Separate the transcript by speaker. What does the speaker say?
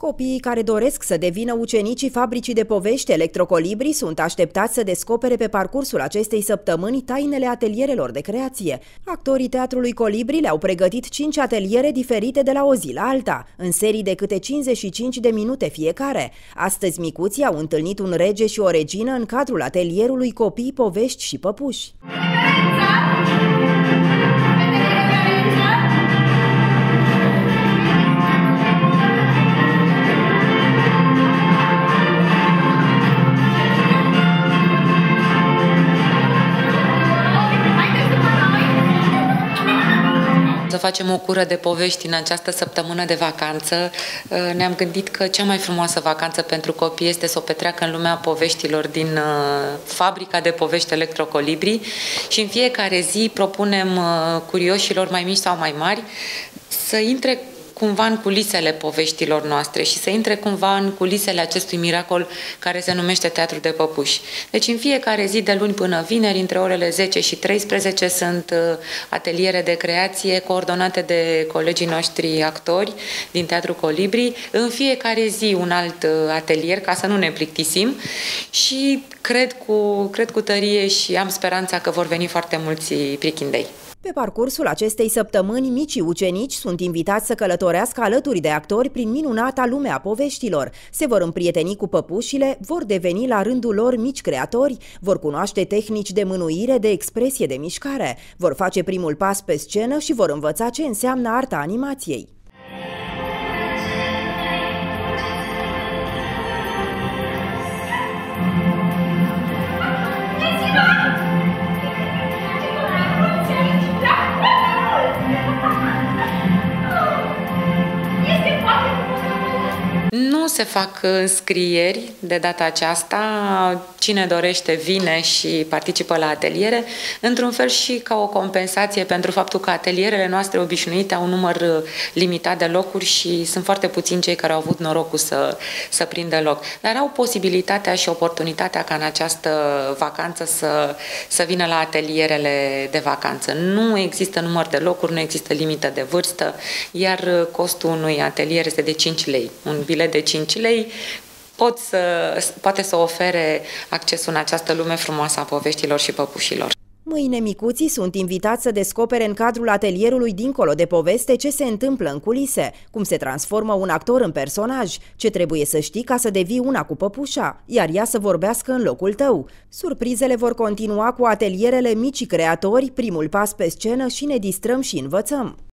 Speaker 1: Copiii care doresc să devină ucenicii fabricii de povești Electrocolibri sunt așteptați să descopere pe parcursul acestei săptămâni tainele atelierelor de creație. Actorii Teatrului Colibri le-au pregătit 5 ateliere diferite de la o zi la alta, în serii de câte 55 de minute fiecare. Astăzi micuții au întâlnit un rege și o regină în cadrul atelierului Copii, Povești și Păpuși.
Speaker 2: Să facem o cură de povești în această săptămână de vacanță. Ne-am gândit că cea mai frumoasă vacanță pentru copii este să o petreacă în lumea poveștilor din fabrica de povești Electrocolibri și în fiecare zi propunem curioșilor mai mici sau mai mari să intre cumva în culisele poveștilor noastre și să intre cumva în culisele acestui miracol care se numește Teatru de Păpuși. Deci în fiecare zi, de luni până vineri, între orele 10 și 13, sunt ateliere de creație coordonate de colegii noștri actori din Teatrul Colibri. În fiecare zi un alt atelier, ca să nu ne plictisim, și cred cu tărie și am speranța că vor veni foarte mulți prichindei.
Speaker 1: Pe parcursul acestei săptămâni, micii ucenici sunt invitați să călătorească alături de actori prin minunata lume a poveștilor. Se vor împrieteni cu păpușile, vor deveni la rândul lor mici creatori, vor cunoaște tehnici de mânuire, de expresie, de mișcare, vor face primul pas pe scenă și vor învăța ce înseamnă arta animației.
Speaker 2: Nu se fac înscrieri de data aceasta, cine dorește vine și participă la ateliere, într-un fel și ca o compensație pentru faptul că atelierele noastre obișnuite au un număr limitat de locuri și sunt foarte puțini cei care au avut norocul să prindă loc. Dar au posibilitatea și oportunitatea ca în această vacanță să vină la atelierele de vacanță. Nu există număr de locuri, nu există limită de vârstă, iar costul unui atelier este de 5 lei. Un bilet de 5 lei poate să ofere accesul în această lume frumoasă a poveștilor și păpușilor.
Speaker 1: Mâine micuții sunt invitați să descopere în cadrul atelierului Dincolo de poveste ce se întâmplă în culise, cum se transformă un actor în personaj, ce trebuie să știi ca să devii una cu păpușa, iar ea să vorbească în locul tău. Surprizele vor continua cu atelierele Micii creatori, primul pas pe scenă și ne distrăm și învățăm.